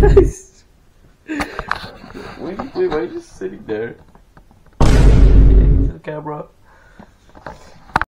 Wait, why are you just sitting there? Yeah, to the camera.